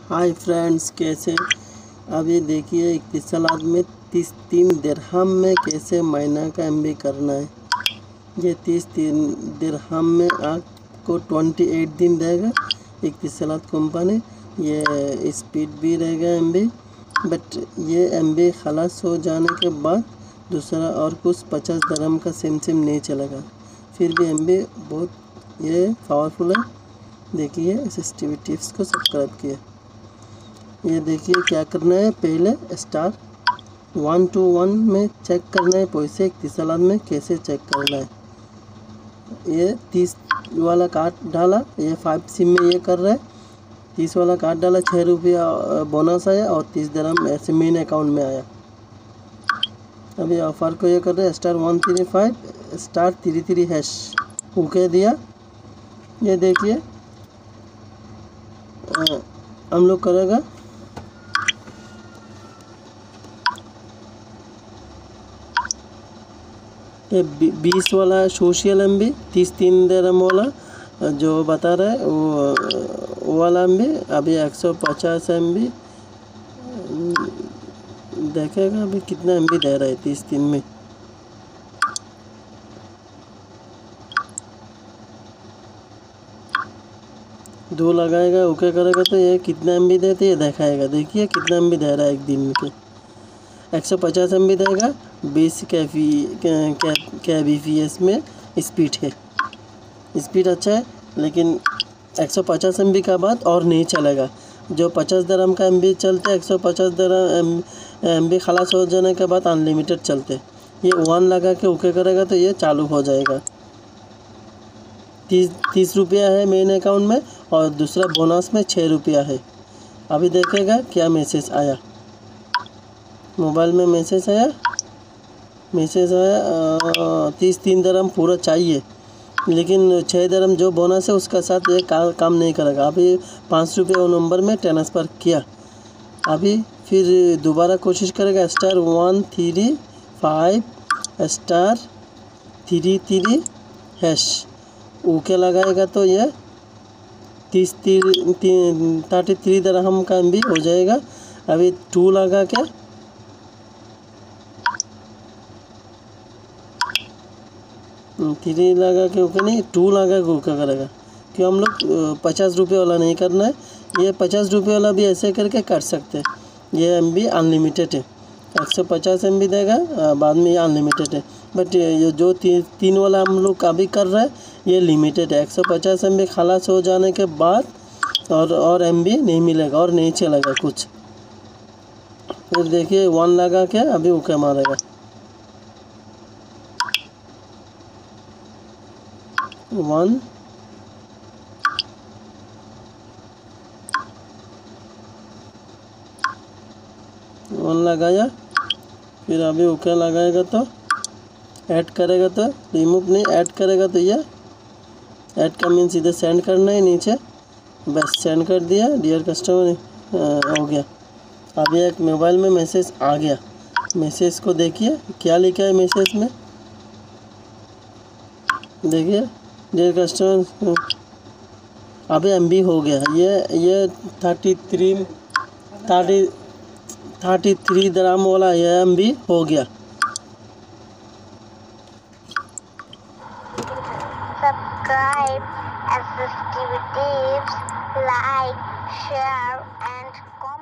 Hi friends, कैसे अभी देखिए 31 सलाद में 33 दिरहम में कैसे महीना का एमबी करना है। ये 33 दिरहम में आपको 28 दिन देगा 31 सलाद कंपनी। ये स्पीड भी रहेगा एमबी, बट ये एमबी खलास हो जाने के बाद दूसरा और कुछ 50 दिरहम का सिम नहीं चलेगा। फिर भी एमबी बहुत ये पावरफुल है। देखिए SSTV टिप्स को सब्सक्राइब किए। ये देखिए क्या करना है, पहले स्टार 121 में चेक करना है पैसे 31 सलाद में कैसे चेक करना है। ये 30 वाला कार्ड डाला, ये 5 सिम में ये कर रहा है। 30 वाला कार्ड डाला, 6 रुपया बोनस आया और 30 दिरहम ऐसे मेन अकाउंट में आया। अभी ऑफर को ये कर रहे हैं स्टार 135 स्टार 33 हैश ओके दिया। ये देखिए हम लोग करेगा ये 20 वाला सोशल एमबी 33 दिरहम वाला जो बता रहा है वो वाला एमबी अभी 150 एमबी देखेगा। अभी कितना एमबी दे रहा है 33 में। दो लगाएगा ओके करेगा तो ये कितना एमबी देते ये दिखाएगा। देखिए कितना एमबी दे रहा है एक दिन के 150 एमबी देगा। 20 kbps में स्पीड है। स्पीड अच्छा है, लेकिन 150 एमबी का बाद और नहीं चलेगा। जो 50 दिरहम का एमबी चलते 150 दिरहम एमबी खलास हो जाने के बाद अनलिमिटेड चलते। ये 1 लगा के ओके करेगा तो ये चालू हो जाएगा। 30 रुपया है मेन अकाउंट में और दूसरा बोनस में 6 रुपया है। अभी देखेगा क्या मैसेज आया। मोबाइल में मैसेज आया 33 दिरहम पूरा चाहिए, लेकिन 6 दिरहम जो बोनस है उसका साथ ये काम नहीं करेगा। अभी 5 रुपये वो नंबर में ट्रांसफ़र किया। अभी फिर दोबारा कोशिश करेगा स्टार 135 स्टार 33 हैश ओके लगाएगा तो ये 33 दिरहम का एमबी हो जाएगा। अभी 2 लगा के 3 लगा के ओके नहीं 2 लगा के ओके करेगा। क्यों हम लोग 50 रुपये वाला नहीं करना है। ये 50 रुपये वाला भी ऐसे करके कर सकते हैं। ये एमबी अनलिमिटेड है, 150 एमबी देगा बाद में ये अनलिमिटेड है। बट ये जो 3 वाला हम लोग अभी कर रहे हैं ये लिमिटेड है। 150 एमबी खलास हो जाने के बाद और एमबी नहीं मिलेगा और नहीं चलेगा कुछ। फिर देखिए 1 लगा के अभी ओके मारेगा। 1 लगाया, फिर अभी ओके लगाएगा तो ऐड करेगा तो रिमूव नहीं, ऐड करेगा तो ये ऐड का मीन सीधे सेंड करना है नीचे। बस सेंड कर दिया डियर कस्टमर हो गया। अभी एक मोबाइल में मैसेज आ गया। मैसेज को देखिए क्या लिखा है मैसेज में। देखिए डियर कस्टमर अभी एमबी हो गया। ये 33 दिरहम वाला ये एमबी हो गया। Subscribe SSTV Tips, like, share and comment.